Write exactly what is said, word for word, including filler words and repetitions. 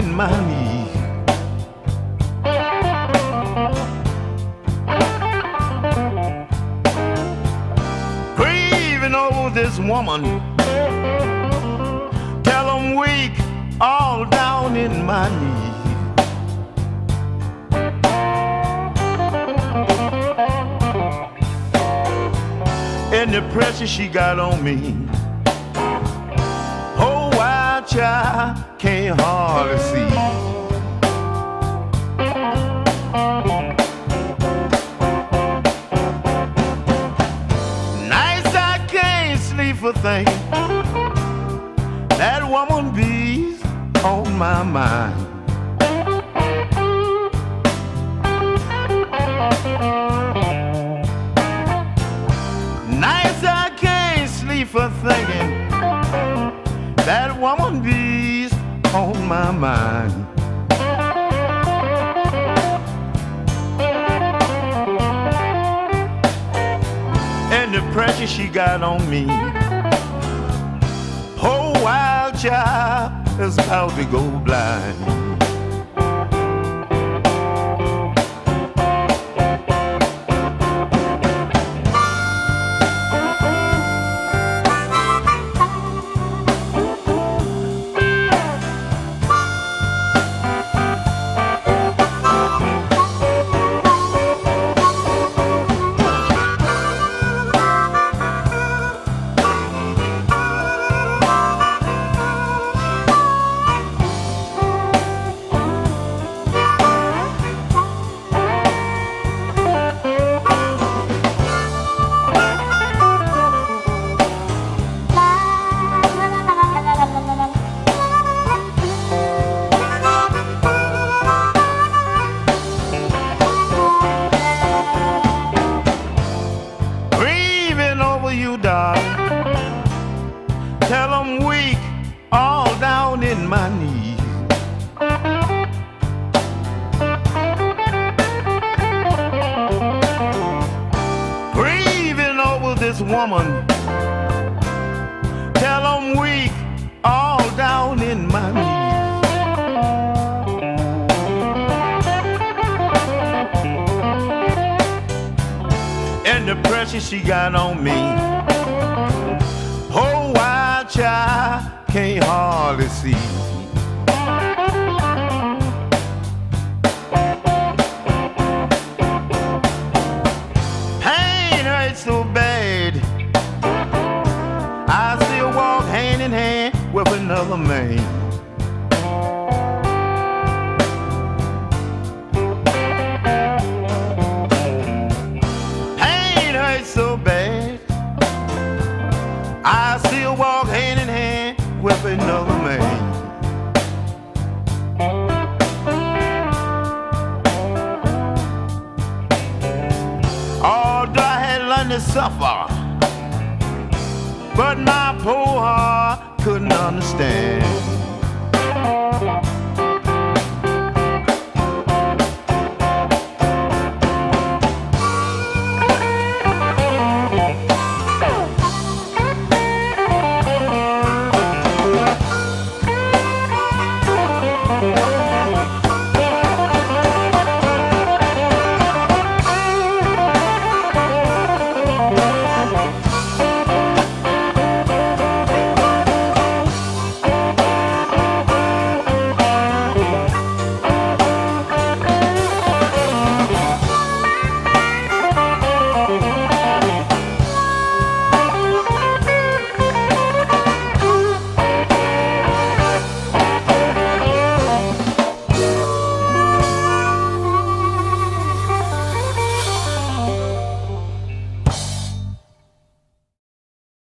in my knees. Grieving over this woman, till I'm weak, all down in my knees. And the pressure she got on me, oh, wild child, can't hardly see. Nights I can't sleep for thinking that woman be's on my mind. Nights I can't sleep for thinking that woman be's on my mind. And the pressure she got on me, oh, wild child is about to go blind. You, darling, till I'm weak, all down in my knees. Grieving over this woman, till I'm weak, all down in my knees. And the pressure she got on me, oh, wild child, can't hardly see. Pain hurts so bad, I still walk hand in hand with another man. So bad, I still walk hand in hand with another man. Although I had learned to suffer, but my poor heart couldn't understand.